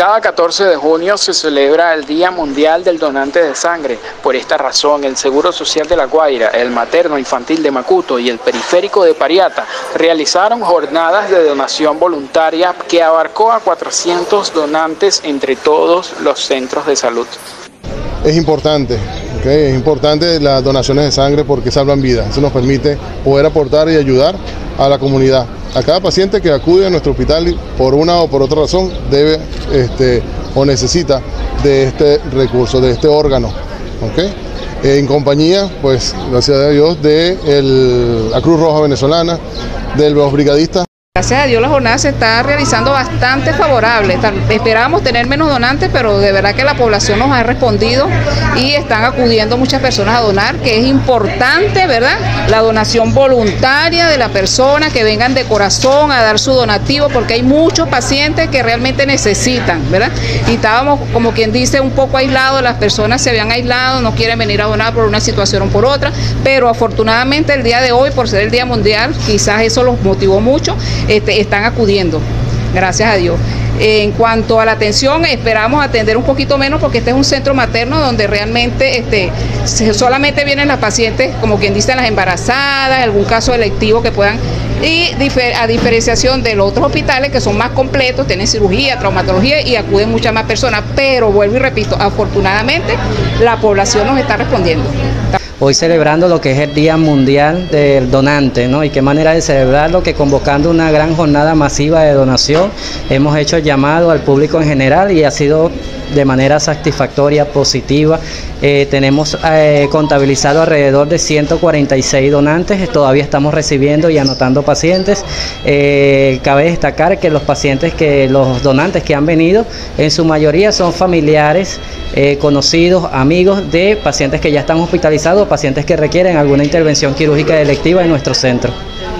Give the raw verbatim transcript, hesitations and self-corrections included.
Cada catorce de junio se celebra el Día Mundial del Donante de Sangre. Por esta razón, el Seguro Social de La Guaira, el Materno Infantil de Macuto y el Periférico de Pariata realizaron jornadas de donación voluntaria que abarcó a cuatrocientos donantes entre todos los centros de salud. Es importante, ¿okay? Es importante las donaciones de sangre porque salvan vidas. Eso nos permite poder aportar y ayudar a la comunidad. A cada paciente que acude a nuestro hospital por una o por otra razón debe este, o necesita de este recurso, de este órgano. ¿Okay? En compañía, pues gracias a Dios, de el, la Cruz Roja Venezolana, de los brigadistas. Gracias a Dios la jornada se está realizando bastante favorable. Esperábamos tener menos donantes, pero de verdad que la población nos ha respondido y están acudiendo muchas personas a donar, que es importante, ¿verdad? La donación voluntaria de la persona, que vengan de corazón a dar su donativo, porque hay muchos pacientes que realmente necesitan, ¿verdad? Y estábamos, como quien dice, un poco aislados, las personas se habían aislado, no quieren venir a donar por una situación o por otra, pero afortunadamente el día de hoy, por ser el Día Mundial, quizás eso los motivó mucho. Este, están acudiendo, gracias a Dios. En cuanto a la atención, esperamos atender un poquito menos porque este es un centro materno donde realmente este, solamente vienen las pacientes, como quien dice, las embarazadas, algún caso electivo que puedan, y a diferenciación de los otros hospitales que son más completos, tienen cirugía, traumatología y acuden muchas más personas, pero vuelvo y repito, afortunadamente la población nos está respondiendo. Hoy celebrando lo que es el Día Mundial del Donante, ¿no? Y qué manera de celebrarlo que convocando una gran jornada masiva de donación, hemos hecho llamado al público en general y ha sido de manera satisfactoria, positiva. Eh, tenemos eh, contabilizado alrededor de ciento cuarenta y seis donantes, todavía estamos recibiendo y anotando pacientes. Eh, cabe destacar que los pacientes, que los donantes que han venido, en su mayoría son familiares, eh, conocidos, amigos de pacientes que ya están hospitalizados, pacientes que requieren alguna intervención quirúrgica electiva en nuestro centro.